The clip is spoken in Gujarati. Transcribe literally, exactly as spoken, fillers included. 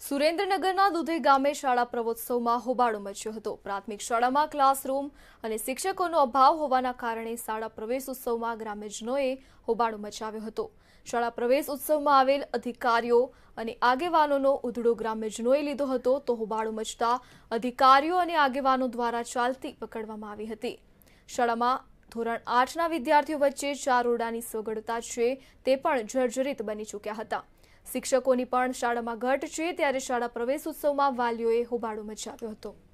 સુરેન્દ્રનગરના દુધઈ ગામે શાળા પ્રવોત્સવમાં હોબાળો મચ્યો હતો। પ્રાથમિક શાળામાં ક્લાસરૂમ અને શિક્ષકોનો અભાવ હોવાના કારણે શાળા પ્રવેશ ઉત્સવમાં ગ્રામજનોએ હોબાળો મચાવ્યો હતો। શાળા પ્રવેશ ઉત્સવમાં આવેલ અધિકારીઓ અને આગેવાનોનો ઉધડો ગ્રામજનોએ લીધો હતો તો હોબાળો મચતા અધિકારીઓ અને આગેવાનો દ્વારા ચાલતી પકડવામાં આવી હતી। શાળામાં ધોરણ આઠના વિદ્યાર્થીઓ વચ્ચે ચાર ઓરડાની સગવડતા છે તે પણ જર્જરિત બની ચૂક્યા હતા। શિક્ષકોની પણ શાળામાં ઘટ છે, ત્યારે શાળા પ્રવેશ ઉત્સવમાં વાલીઓએ હોબાળો મચાવ્યો હતો।